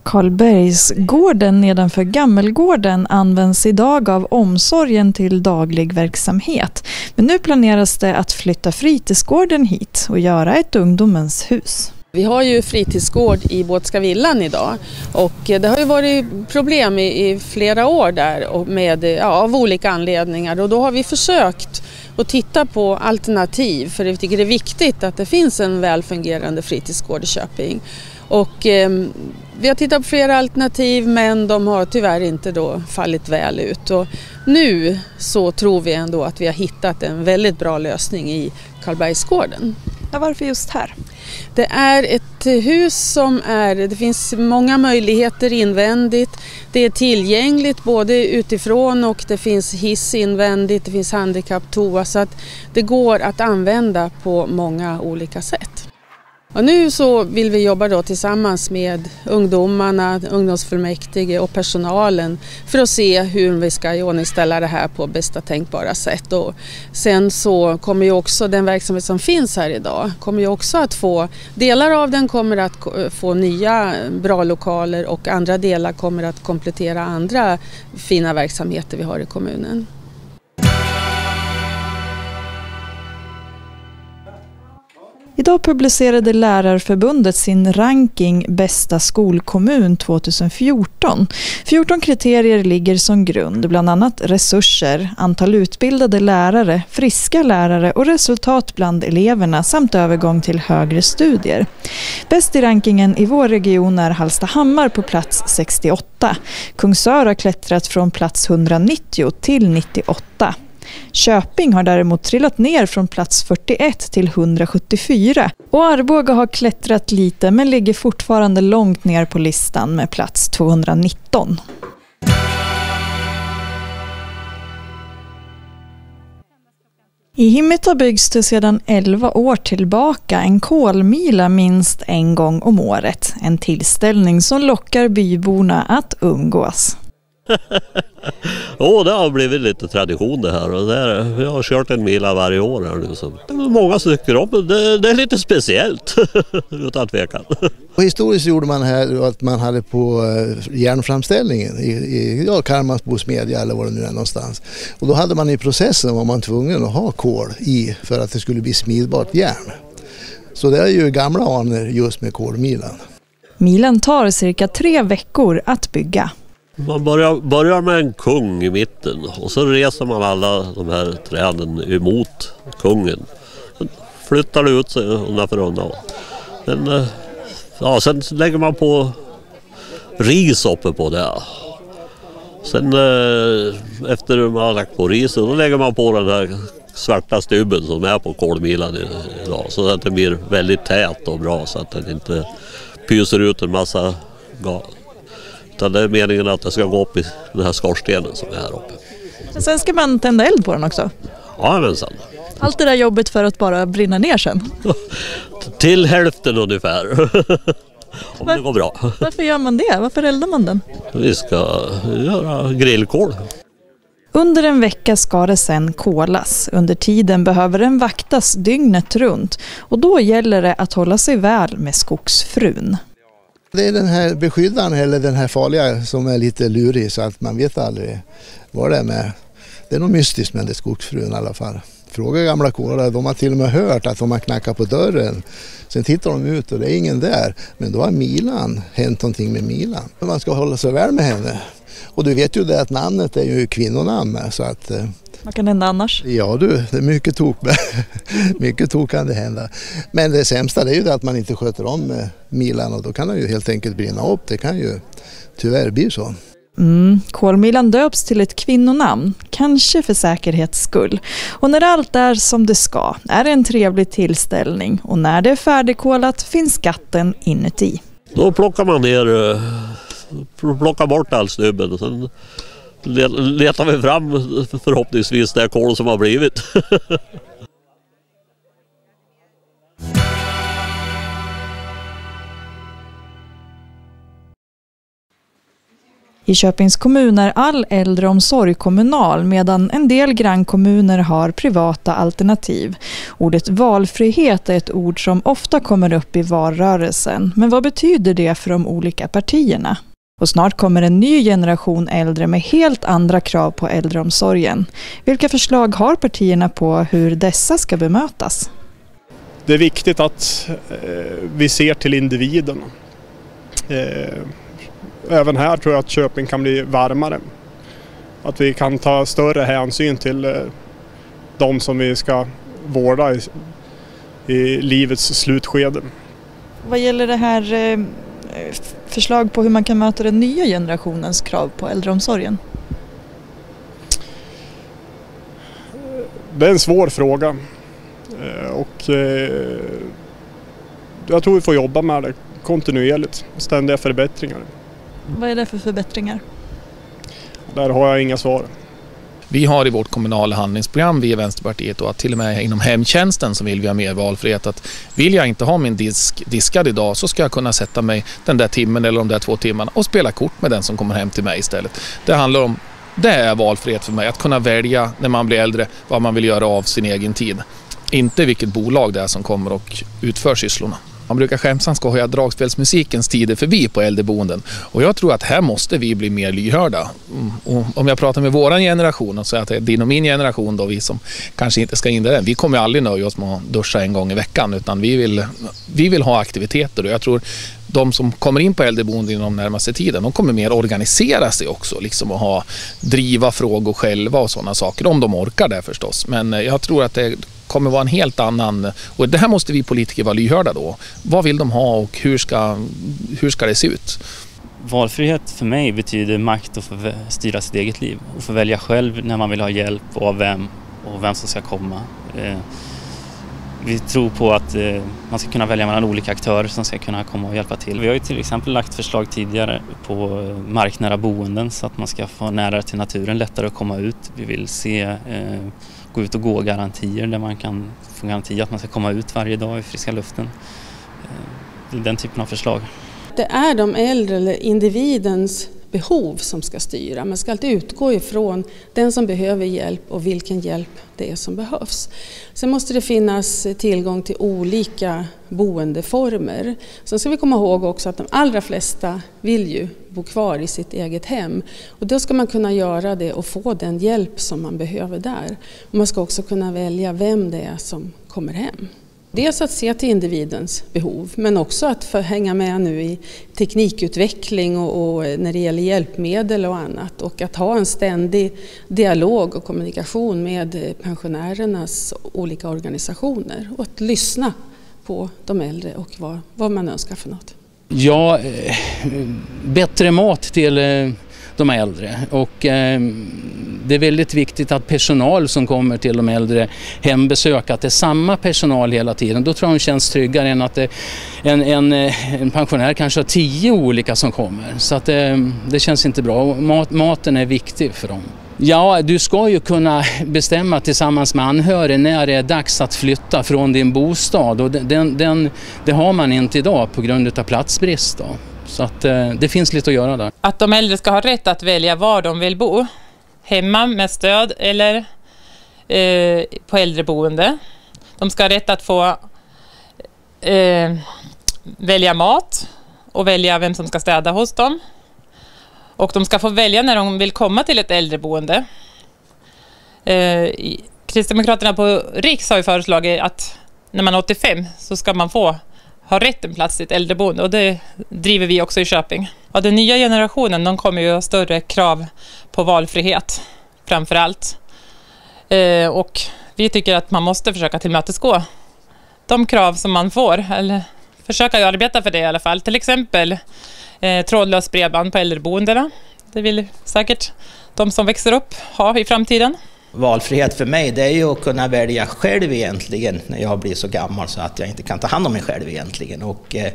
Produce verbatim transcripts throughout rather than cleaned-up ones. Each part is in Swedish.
Karlbergsgården nedanför Gammelgården används idag av omsorgen till daglig verksamhet. Men nu planeras det att flytta fritidsgården hit och göra ett ungdomens hus. Vi har ju fritidsgård i Båtska villan idag och det har ju varit problem i, i flera år där och med, ja, av olika anledningar, och då har vi försökt att titta på alternativ, för vi tycker det är viktigt att det finns en välfungerande fritidsgård i Köping. Och eh, vi har tittat på flera alternativ, men de har tyvärr inte då fallit väl ut. Och nu så tror vi ändå att vi har hittat en väldigt bra lösning i Karlbergsgården. Ja, varför just här? Det är ett hus som är, det finns många möjligheter invändigt. Det är tillgängligt både utifrån och det finns hiss invändigt, det finns handikapptoa, så att det går att använda på många olika sätt. Och nu så vill vi jobba då tillsammans med ungdomarna, ungdomsfullmäktige och personalen för att se hur vi ska iordningställa det här på bästa tänkbara sätt. Och sen så kommer ju också den verksamhet som finns här idag, kommer ju också att få, delar av den kommer att få nya bra lokaler och andra delar kommer att komplettera andra fina verksamheter vi har i kommunen. Idag publicerade Lärarförbundet sin ranking Bästa skolkommun tjugohundrafjorton. fjorton kriterier ligger som grund, bland annat resurser, antal utbildade lärare, friska lärare och resultat bland eleverna samt övergång till högre studier. Bäst i rankingen i vår region är Hallstahammar på plats sextioåtta. Kungsör har klättrat från plats hundranittio till nittioåtta. Köping har däremot trillat ner från plats fyrtioett till hundrasjuttiofyra och Arboga har klättrat lite men ligger fortfarande långt ner på listan med plats tvåhundranitton. I Himmeta byggs det sedan elva år tillbaka en kolmila minst en gång om året. En tillställning som lockar byborna att umgås. Ja, det har blivit lite tradition det här. Och det är, vi har kört en mila varje år här nu. Så det är många som tycker om det. Det är lite speciellt, utan tvekan. Och historiskt gjorde man här att man hade på järnframställningen i, i ja, Karmansbo smedja eller var det nu är någonstans. Och då hade man i processen var man tvungen att ha kol i för att det skulle bli smidbart järn. Så det är ju gamla anor just med kolmilan. Milan tar cirka tre veckor att bygga. Man börjar, börjar med en kung i mitten och så reser man alla de här träden emot kungen. Sen flyttar det ut sig undan för undan. Sen, ja, sen lägger man på ris uppe på det. Sen efter man har lagt på riset då lägger man på den här svarta stubben som är på kolmilan idag. Så att det blir väldigt tät och bra så att den inte pyser ut en massa gas. Utan det är meningen att det ska gå upp i den här skorstenen som är här uppe. Sen ska man tända eld på den också? Ja, men sen. Allt det där jobbet för att bara brinna ner sen? Till hälften ungefär. Om Var, det går bra. Varför gör man det? Varför eldar man den? Vi ska göra grillkol. Under en vecka ska det sen kolas. Under tiden behöver den vaktas dygnet runt. Och då gäller det att hålla sig väl med skogsfrun. Det är den här beskyddaren eller den här farliga som är lite lurig så att man vet aldrig vad det är med. Det är nog mystiskt med det skogsfrun i alla fall. Fråga gamla kårar, de har till och med hört att de har knackat på dörren. Sen tittar de ut och det är ingen där. Men då har Milan hänt någonting med Milan. Man ska hålla sig väl med henne. Och du vet ju det att namnet är ju kvinnonamn så att... Vad kan hända annars? Ja du, det är mycket tok, mycket tok kan det hända. Men det sämsta är ju det att man inte sköter om milan och då kan den ju helt enkelt brinna upp. Det kan ju tyvärr bli så. Mm, kolmilan döps till ett kvinnonamn, kanske för säkerhets skull. Och när allt är som det ska är det en trevlig tillställning och när det är färdigkolat finns skatten inuti. Då plockar man ner, plockar bort all stubben och sen letar vi fram förhoppningsvis det kol som har blivit. I Köpings kommun är all äldreomsorg kommunal medan en del grannkommuner har privata alternativ. Ordet valfrihet är ett ord som ofta kommer upp i valrörelsen. Men vad betyder det för de olika partierna? Och snart kommer en ny generation äldre med helt andra krav på äldreomsorgen. Vilka förslag har partierna på hur dessa ska bemötas? Det är viktigt att eh, vi ser till individen. Eh, även här tror jag att Köping kan bli varmare. Att vi kan ta större hänsyn till eh, de som vi ska vårda i, i livets slutskede. Vad gäller det här eh, förslag på hur man kan möta den nya generationens krav på äldreomsorgen? Det är en svår fråga. Och eh, jag tror vi får jobba med det kontinuerligt, ständiga förbättringar. Vad är det för förbättringar? Där har jag inga svar. Vi har i vårt kommunala handlingsprogram, vi i Vänsterpartiet, och att till och med inom hemtjänsten så vill vi ha mer valfrihet. Att vill jag inte ha min disk diskad idag så ska jag kunna sätta mig den där timmen eller de där två timmarna och spela kort med den som kommer hem till mig istället. Det handlar om, det är valfrihet för mig, att kunna välja när man blir äldre vad man vill göra av sin egen tid. Inte vilket bolag det är som kommer och utför sysslorna. Man brukar skämtsamt ska höja dragspelsmusikens tider förbi på äldreboenden. Och jag tror att här måste vi bli mer lyhörda. Och om jag pratar med våran generation och säger att det är din och min generation då, vi som kanske inte ska in där, vi kommer aldrig nöja oss med att duscha en gång i veckan, utan vi vill, vi vill ha aktiviteter. Och jag tror de som kommer in på äldreboenden inom närmaste tiden, de kommer mer organisera sig också, liksom att ha, driva frågor själva och sådana saker, om de orkar det förstås. Men jag tror att det kommer vara en helt annan, och det här måste vi politiker vara lyhörda då. Vad vill de ha och hur ska, hur ska det se ut? Valfrihet för mig betyder makt att få styra sitt eget liv och få välja själv när man vill ha hjälp och av vem och vem som ska komma. Vi tror på att man ska kunna välja mellan olika aktörer som ska kunna komma och hjälpa till. Vi har ju till exempel lagt förslag tidigare på marknära boenden så att man ska få nära till naturen, lättare att komma ut. Vi vill se gå ut och gå garantier där man kan få garanti att man ska komma ut varje dag i friska luften. Det är den typen av förslag. Det är de äldre eller individens behov som ska styra. Man ska alltid utgå ifrån den som behöver hjälp och vilken hjälp det är som behövs. Sen måste det finnas tillgång till olika boendeformer. Sen ska vi komma ihåg också att de allra flesta vill ju bo kvar i sitt eget hem. Och då ska man kunna göra det och få den hjälp som man behöver där. Och man ska också kunna välja vem det är som kommer hem. Dels att se till individens behov, men också att få hänga med nu i teknikutveckling och, och när det gäller hjälpmedel och annat. Och att ha en ständig dialog och kommunikation med pensionärernas olika organisationer. Och att lyssna på de äldre och vad, vad man önskar för något. Ja, bättre mat till de äldre, och eh, det är väldigt viktigt att personal som kommer till de äldre hembesök, att det är samma personal hela tiden. Då tror jag de känns tryggare än att det, en, en, en pensionär kanske har tio olika som kommer. Så att det, det känns inte bra. Mat, maten är viktig för dem. Ja, du ska ju kunna bestämma tillsammans med anhöriga när det är dags att flytta från din bostad, och den, den, det har man inte idag på grund av platsbrist då. Så att eh, det finns lite att göra där. Att de äldre ska ha rätt att välja var de vill bo. Hemma med stöd eller eh, på äldreboende. De ska ha rätt att få eh, välja mat och välja vem som ska städa hos dem. Och de ska få välja när de vill komma till ett äldreboende. Eh, Kristdemokraterna på Riks har ju föreslagit att när man är åttiofem så ska man få har rätt en plats i ett äldreboende, och det driver vi också i Köping. Ja, den nya generationen, de kommer ju ha större krav på valfrihet framför allt. Eh, och vi tycker att man måste försöka tillmötesgå de krav som man får, eller försöka arbeta för det i alla fall. Till exempel eh, trådlös bredband på äldreboendena. Det vill säkert de som växer upp ha i framtiden. Valfrihet för mig, det är ju att kunna välja själv egentligen när jag blir så gammal så att jag inte kan ta hand om mig själv egentligen. Och eh,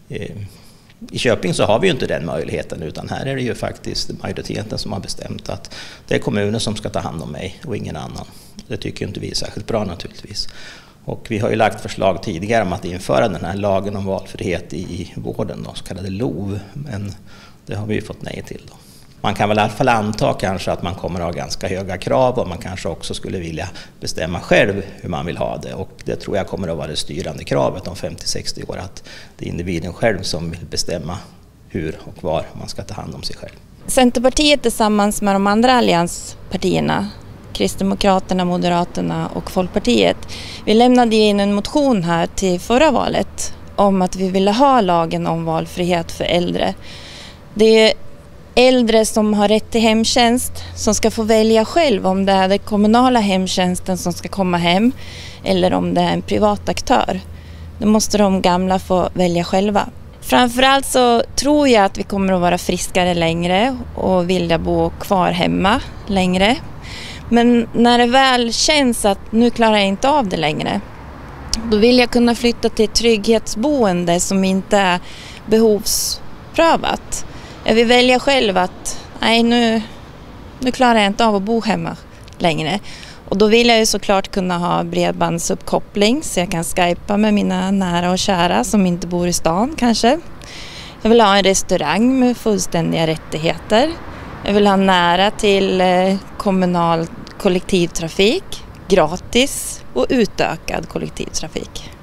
i Köping så har vi ju inte den möjligheten, utan här är det ju faktiskt majoriteten som har bestämt att det är kommunen som ska ta hand om mig och ingen annan. Det tycker inte vi är särskilt bra naturligtvis. Och vi har ju lagt förslag tidigare om att införa den här lagen om valfrihet i vården, då, så kallade L O V, men det har vi ju fått nej till då. Man kan väl i alla fall anta kanske att man kommer att ha ganska höga krav och man kanske också skulle vilja bestämma själv hur man vill ha det. Och det tror jag kommer att vara det styrande kravet om femtio till sextio år, att det är individen själv som vill bestämma hur och var man ska ta hand om sig själv. Centerpartiet tillsammans med de andra allianspartierna, Kristdemokraterna, Moderaterna och Folkpartiet, vi lämnade in en motion här till förra valet om att vi ville ha lagen om valfrihet för äldre. Det är äldre som har rätt till hemtjänst som ska få välja själv om det är den kommunala hemtjänsten som ska komma hem eller om det är en privat aktör. Då måste de gamla få välja själva. Framförallt så tror jag att vi kommer att vara friskare längre och vilja bo kvar hemma längre. Men när det väl känns att nu klarar jag inte av det längre, då vill jag kunna flytta till ett trygghetsboende som inte är behovsprövat. Jag vill välja själv att nej, nu, nu klarar jag inte av att bo hemma längre. Och då vill jag ju såklart kunna ha bredbandsuppkoppling så jag kan skypa med mina nära och kära som inte bor i stan kanske. Jag vill ha en restaurang med fullständiga rättigheter. Jag vill ha nära till kommunal kollektivtrafik, gratis och utökad kollektivtrafik.